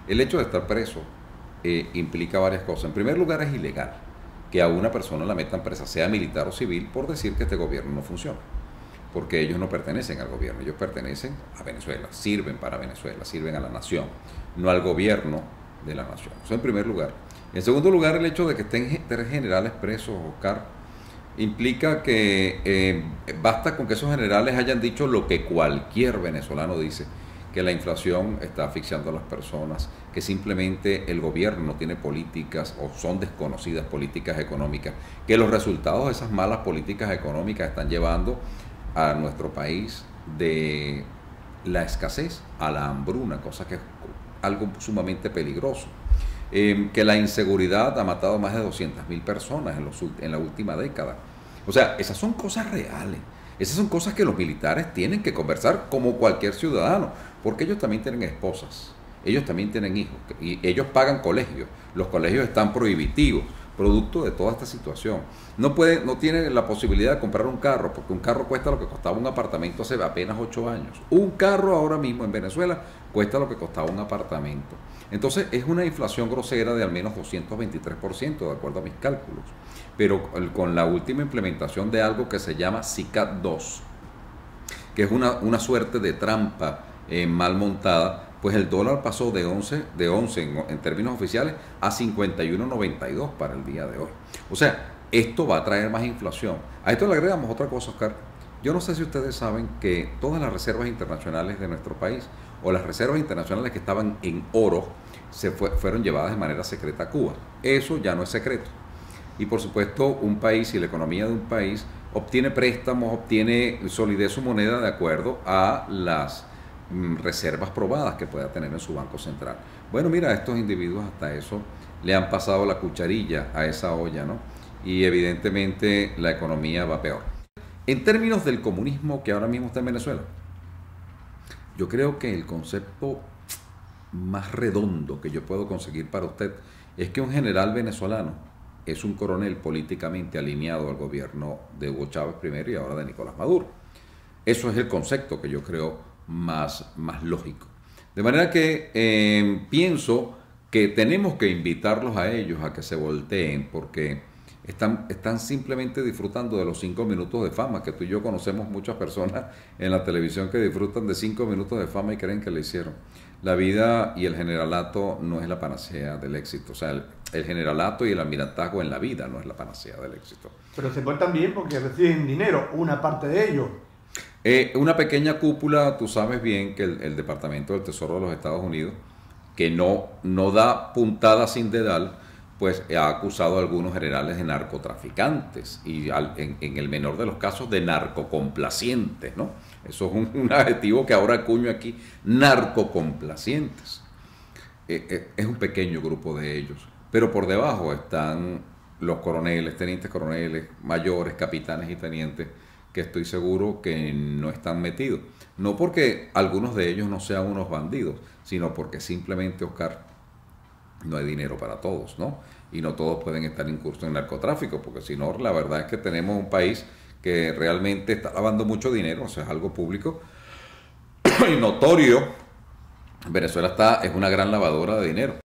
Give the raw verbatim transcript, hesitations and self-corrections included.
El hecho de estar preso eh, implica varias cosas. En primer lugar, es ilegal que a una persona la metan presa, sea militar o civil, por decir que este gobierno no funciona. Porque ellos no pertenecen al gobierno, ellos pertenecen a Venezuela, sirven para Venezuela, sirven a la nación, no al gobierno de la nación. Eso en primer lugar. En segundo lugar, el hecho de que estén tres generales presos, Oscar, implica que eh, basta con que esos generales hayan dicho lo que cualquier venezolano dice, que la inflación está asfixiando a las personas, que simplemente el gobierno no tiene políticas o son desconocidas políticas económicas, que los resultados de esas malas políticas económicas están llevando a nuestro país de la escasez a la hambruna, cosa que es algo sumamente peligroso. Eh, que la inseguridad ha matado a más de doscientas mil personas en, los, en la última década. O sea, esas son cosas reales. Esas son cosas que los militares tienen que conversar como cualquier ciudadano, porque ellos también tienen esposas, ellos también tienen hijos, y ellos pagan colegios, los colegios están prohibitivos, producto de toda esta situación. No puede, no tienen la posibilidad de comprar un carro, porque un carro cuesta lo que costaba un apartamento hace apenas ocho años. Un carro ahora mismo en Venezuela cuesta lo que costaba un apartamento. Entonces es una inflación grosera de al menos doscientos veintitrés por ciento, de acuerdo a mis cálculos. Pero con la última implementación de algo que se llama SICAD dos, que es una, una suerte de trampa eh, mal montada, pues el dólar pasó de once, de once en, en términos oficiales a cincuenta y uno noventa y dos para el día de hoy. O sea, esto va a traer más inflación. A esto le agregamos otra cosa, Oscar. Yo no sé si ustedes saben que todas las reservas internacionales de nuestro país, o las reservas internacionales que estaban en oro, se fue, fueron llevadas de manera secreta a Cuba. Eso ya no es secreto. Y por supuesto, un país y la economía de un país obtiene préstamos, obtiene solidez su moneda de acuerdo a las mm, reservas probadas que pueda tener en su banco central. Bueno, mira, estos individuos hasta eso le han pasado la cucharilla a esa olla, ¿no? Y evidentemente la economía va peor. En términos del comunismo que ahora mismo está en Venezuela, yo creo que el concepto más redondo que yo puedo conseguir para usted es que un general venezolano es un coronel políticamente alineado al gobierno de Hugo Chávez primero y ahora de Nicolás Maduro. Eso es el concepto que yo creo más, más lógico. De manera que eh, pienso que tenemos que invitarlos a ellos a que se volteen, porque están, están simplemente disfrutando de los cinco minutos de fama, que tú y yo conocemos muchas personas en la televisión que disfrutan de cinco minutos de fama y creen que le hicieron. La vida y el generalato no es la panacea del éxito. O sea, el, el generalato y el almirantazgo en la vida no es la panacea del éxito. Pero se portan bien porque reciben dinero, una parte de ellos. Eh, una pequeña cúpula, tú sabes bien que el, el Departamento del Tesoro de los Estados Unidos, que no, no da puntada sin dedal, pues ha acusado a algunos generales de narcotraficantes y al, en, en el menor de los casos de narcocomplacientes, ¿no? Eso es un, un adjetivo que ahora acuño aquí, narcocomplacientes. Eh, eh, es un pequeño grupo de ellos, pero por debajo están los coroneles, tenientes coroneles, mayores, capitanes y tenientes, que estoy seguro que no están metidos. No porque algunos de ellos no sean unos bandidos, sino porque simplemente, Oscar, no hay dinero para todos, ¿no? Y no todos pueden estar incursos en narcotráfico, porque si no, la verdad es que tenemos un país que realmente está lavando mucho dinero, o sea, es algo público y notorio. Venezuela está, es una gran lavadora de dinero.